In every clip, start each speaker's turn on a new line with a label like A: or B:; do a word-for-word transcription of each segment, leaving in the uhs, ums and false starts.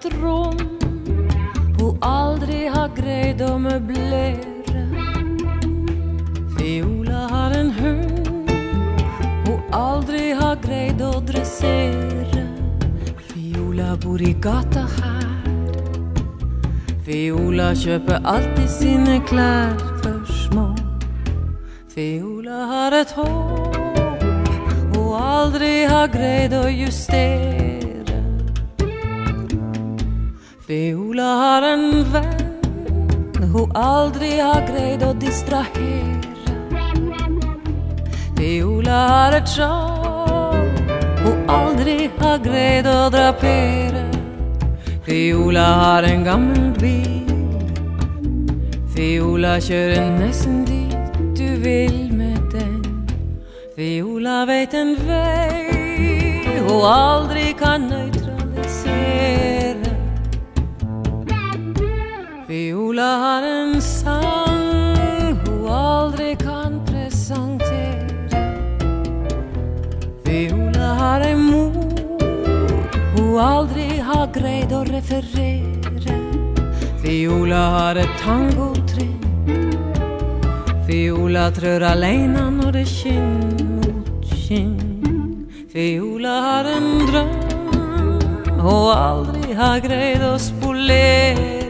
A: ett rum hun aldrig har grejt att möblera. Viola har en hund hun aldrig har grejt att dressera. Viola bor i gata här. Viola köper alltid sina kläder för små. Viola har ett hår hun aldrig har grejt att justera. Viola har en vän hun aldrig har grejt att distrahera. Viola har ett sjal hun aldrig har grejt att drapera. Viola har en gammal bil. Viola kör nästan dit du vill med den. Viola vet en väg hun aldrig kan neutralisera. Viola har en sang hun aldrig kan presentera. Viola har en mor hun aldrig har grejt att referera. Viola har ett tangotrinn. Viola trör alena när det kinn mot kinn. Viola har en dröm hun aldrig har grejt att spolera.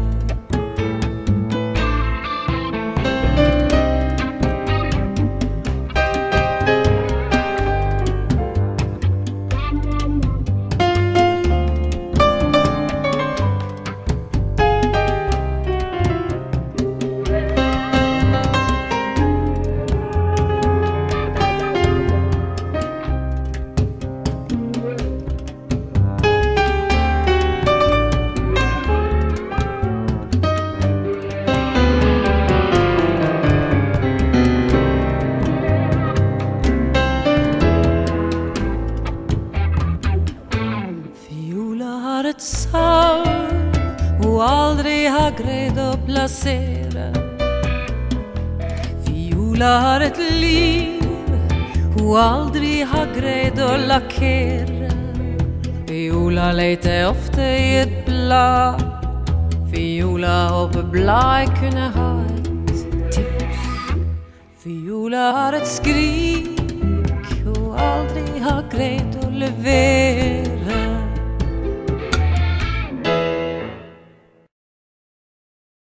A: Ett sår hun aldrig har grejt att placera. Viola har ett liv hun aldrig har grejt att lackera. Viola letar ofta i ett blad. Viola hoppas blad kunna ha ett tips. Viola har ett skrik